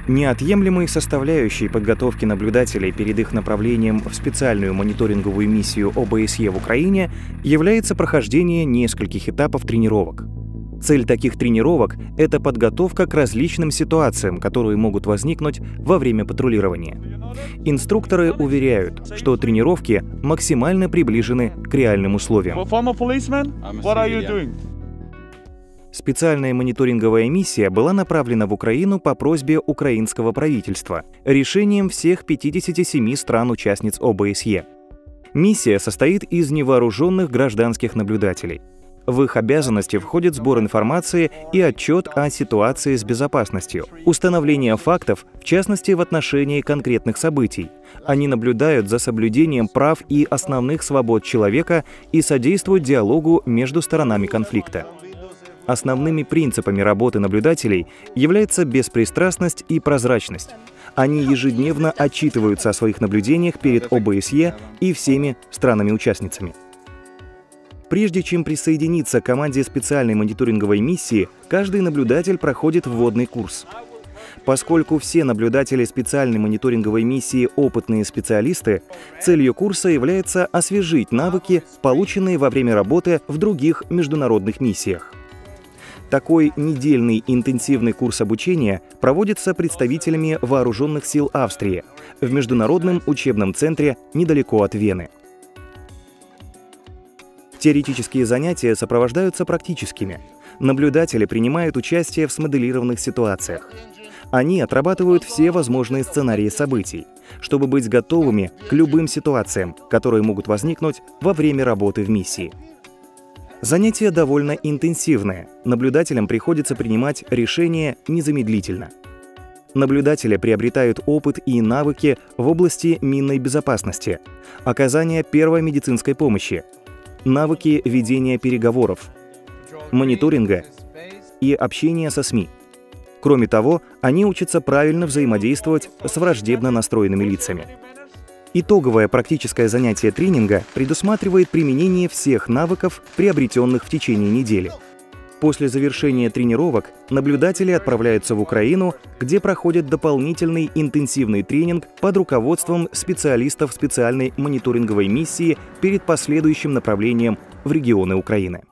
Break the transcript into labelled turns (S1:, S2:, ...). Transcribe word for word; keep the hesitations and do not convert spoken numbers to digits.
S1: Неотъемлемой составляющей подготовки наблюдателей перед их направлением в специальную мониторинговую миссию О Бэ Эс Е в Украине является прохождение нескольких этапов тренировок. Цель таких тренировок — это подготовка к различным ситуациям, которые могут возникнуть во время патрулирования. Инструкторы уверяют, что тренировки максимально приближены к реальным условиям. Специальная мониторинговая миссия была направлена в Украину по просьбе украинского правительства решением всех пятидесяти семи стран-участниц О Бэ Эс Е. Миссия состоит из невооруженных гражданских наблюдателей. В их обязанности входит сбор информации и отчет о ситуации с безопасностью, установление фактов, в частности в отношении конкретных событий. Они наблюдают за соблюдением прав и основных свобод человека и содействуют диалогу между сторонами конфликта. Основными принципами работы наблюдателей является беспристрастность и прозрачность. Они ежедневно отчитываются о своих наблюдениях перед О Бэ Эс Е и всеми странами-участницами. Прежде чем присоединиться к команде специальной мониторинговой миссии, каждый наблюдатель проходит вводный курс. Поскольку все наблюдатели специальной мониторинговой миссии опытные специалисты, целью курса является освежить навыки, полученные во время работы в других международных миссиях. Такой недельный интенсивный курс обучения проводится представителями Вооруженных сил Австрии в Международном учебном центре недалеко от Вены. Теоретические занятия сопровождаются практическими. Наблюдатели принимают участие в смоделированных ситуациях. Они отрабатывают все возможные сценарии событий, чтобы быть готовыми к любым ситуациям, которые могут возникнуть во время работы в миссии. Занятия довольно интенсивные. Наблюдателям приходится принимать решения незамедлительно. Наблюдатели приобретают опыт и навыки в области минной безопасности, оказания первой медицинской помощи, навыки ведения переговоров, мониторинга и общения со СМИ. Кроме того, они учатся правильно взаимодействовать с враждебно настроенными лицами. Итоговое практическое занятие тренинга предусматривает применение всех навыков, приобретенных в течение недели. После завершения тренировок наблюдатели отправляются в Украину, где проходят дополнительный интенсивный тренинг под руководством специалистов специальной мониторинговой миссии перед последующим направлением в регионы Украины.